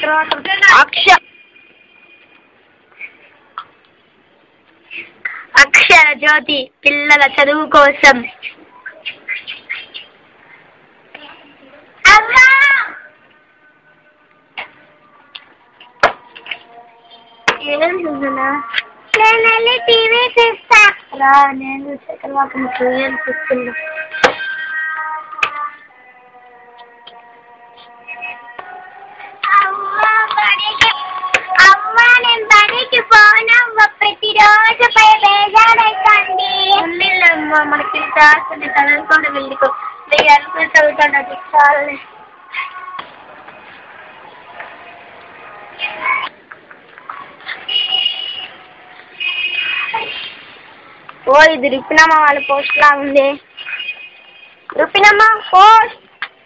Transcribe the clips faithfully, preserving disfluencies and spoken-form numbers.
అక్ష అక్షర జ్యోతి పిల్లల చదువు కోసం. ఏం చూస్తున్నా? నేను వెళ్ళి టీవీ చూస్తా. రా, నేను చూసే తర్వాత నీకు ఏం చూస్తున్నా? అమ్మా, నేను బడికి పోనమ్మ, ప్రతిరోజు పై బేజారైతుంది. అమ్మా, మనకి రాస్తుంది చదువుకోండి, వెళ్ళికో. నేను అనుకుని చదువుతాను, అది చాలే. ఓ, ఇది రుపినమ్మ వాళ్ళ పోస్ట్ లా ఉంది. రుపినమ్మ పోస్ట్.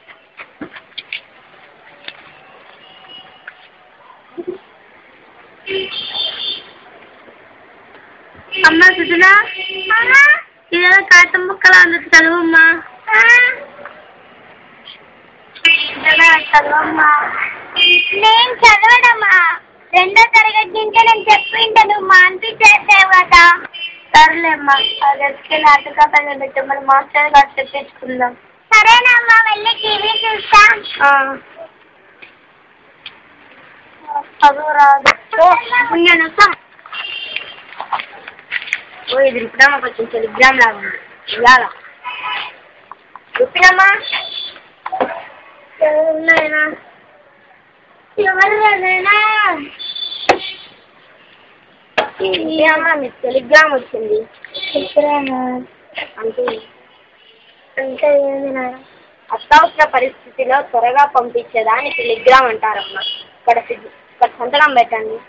అమ్మ సుజనా, ఇదేదో కాగితం ముక్కలా ఉంది, చదువమ్మా. చదువమ్మా. నేను చదవడమ్మా, రెండో తరగతి నుంచే నేను చెప్పింటే నువ్వు మాన్పించేసావు కదా. సర్లేమ్మా, అది ఎత్తుకెళ్ళి ఆటకాతంగా పెట్టు, మరి మాస్టర్ గారు తెప్పించుకుందాం. సరేనమ్మా, వెళ్ళి టీవీ చూస్తా. చదువు రాదు. ఓ, ఇది రుపినమ్మ కొంచెం టెలిగ్రామ్ లాగా ఉంది, ఇవాళ. రుపినమ్మా, ఎవరున్నాయినా? ఎవరున్నాయినా? అమ్మా, మీకు టెలిగ్రామ్ వచ్చింది. టెలిగ్రామా అంటే అంటే ఏంది నాన్న? అత్యవసర పరిస్థితిలో త్వరగా పంపించేదాన్ని టెలిగ్రామ్ అంటారమ్మా. ఇక్కడ ఇక్కడ సంతకం పెట్టండి.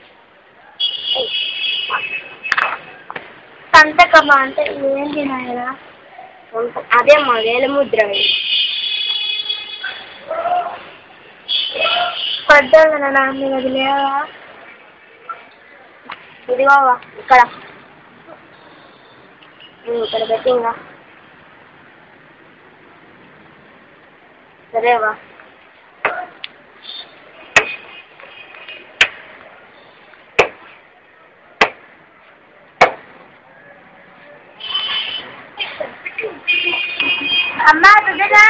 సంతకమా అంటే ఏంటి నాయన? అదేమ్మా, వేలిముద్ర. పడ్డా నాన్న, అది లేవా? ఇదిగోవా, ఇక్కడ ఇక్కడ పెట్టింగా. సరేవా. అమ్మా సుజనా,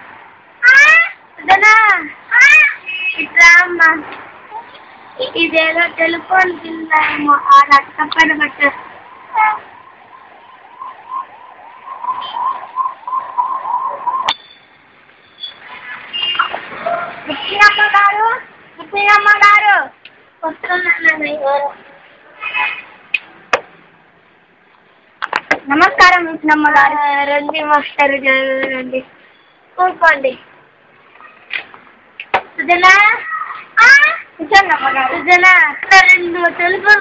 సుజనా ఇట్లా అమ్మా, ఇదేదో టెలిఫోన్ బిల్లేమో, ఆ లక్క పైన పెట్టు. రుక్మిణమ్మ గారు, రుక్మిణమ్మ గారు వస్తున్నాను. నమస్కారం రుక్మిణమ్మ గారు. రండి మాస్టర్ గారు, రండి కూర్చోండి. సుజనా, సుజనమ్మ గారు, సుజనా రెండు టెలిఫోన్.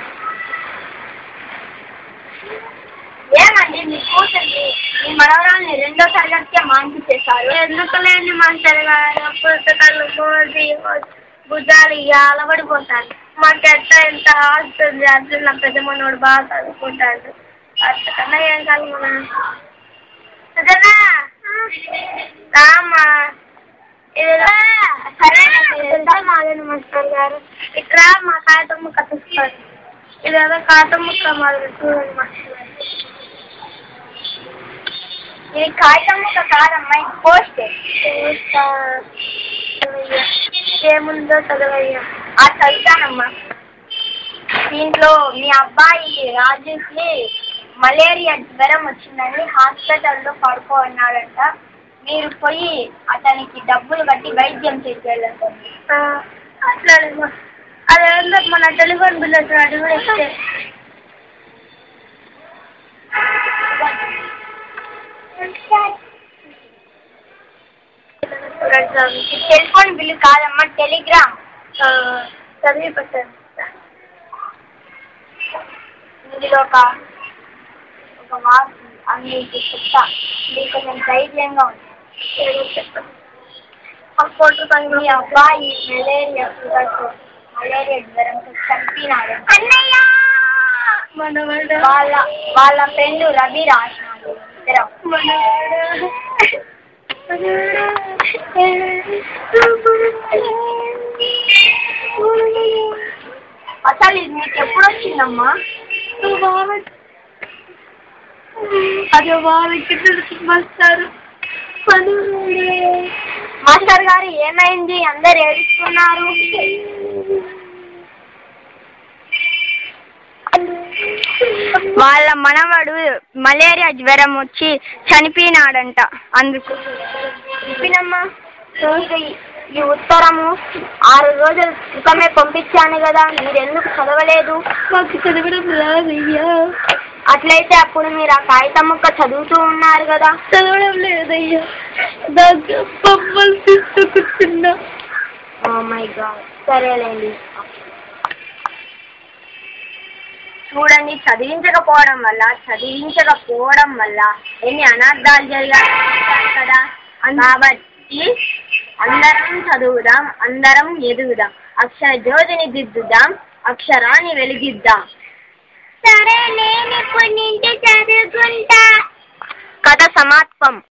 ఏమండి మీ కూతుర్ని, మీ మనవరాల్ని రెండో తరగతికే మాన్పించేశారు. ఎందుకు లేని మాస్టర్ గారు, పుస్తకాలు మోసి భుజాలు ఇక అలబడిపోతాను. మాకు ఎట్ట ఎంత ఆస్తుంది, అసలు నా పెద్ద మనోడు బాగా చదువుకుంటాడు. అంతకన్నా ఏం కాదు మన. సుజనా రామ్మా. సరే మాదండి మాస్టర్ గారు. ఇక్కడ మా కాగితం ముక్క తీసుకోండి. ఇదేదో కాగితం ముక్క మాది చూడండి మాస్టర్ గారు. ఇది కాగితం ముక్క కాదమ్మా, ఇది పోస్ట్. ఏముందో చదవయ్యా. ఆ చదువుతానమ్మా. దీంట్లో మీ అబ్బాయి రాజుకి మలేరియా జ్వరం వచ్చిందని హాస్పిటల్లో పడుకోన్నాడంట. మీరు పోయి అతనికి డబ్బులు కట్టి వైద్యం చేసి వెళ్ళండి. అట్లాడమ్మా, అదే మన టెలిఫోన్ బిల్ వస్తుంది, అది కూడా ఇస్తే. టెలిఫోన్ బిల్లు కాదమ్మా, టెలిగ్రామ్. చదివి పెట్టండి. ఇందులో ఒక ఒక మార్క్ అన్ని చెప్తా, మీకు నేను ధైర్యంగా ఉంది. మీ అబ్బాయి మలేరియా మలేరియా జ్వరంతో చంపినాడు. వాళ్ళ వాళ్ళ ఫ్రెండ్ రవి రాసినాడు. అసలు ఇది మీకు ఎప్పుడు వచ్చిందమ్మా? అదే బాబుకి మాస్టర్ మాస్టర్ గారు ఏమైంది? అందరు ఏడుస్తున్నారు. వాళ్ళ మనవడు మలేరియా జ్వరం వచ్చి చనిపోయినాడంట. అందుకు చెప్పినమ్మా. ఈ ఉత్తరము ఆరు రోజుల క్రితమే పంపించాను కదా, మీరెందుకు చదవలేదు? మాకు చదవడం రాదయ్యా. అట్లయితే అప్పుడు మీరు ఆ కాగితం ముక్క చదువుతూ ఉన్నారు కదా. చదవడం లేదయ్యా, కూర్చున్నా. Oh my god. సరేలేండి. చూడండి, చదివించకపోవడం వల్ల చదివించకపోవడం వల్ల ఎన్ని అనర్థాలు జరిగాయి కదా. కాబట్టి అందరం చదువుదాం, అందరం ఎదుగుదాం, అక్షర జ్యోతిని దిద్దుదాం, అక్షరాన్ని వెలిగిద్దాం. సరే, నేను ఇప్పుడు నుంచి చదువుకుంటా. కథ సమాప్తం.